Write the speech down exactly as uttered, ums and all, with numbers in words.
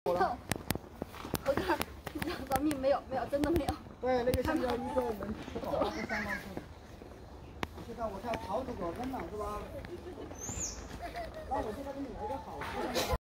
我这儿保密没有没有，真的没有。 对，那个像要一个人吃饱了三万四。你现在我看桃子果真了是吧？那我现在给你来个好吃的。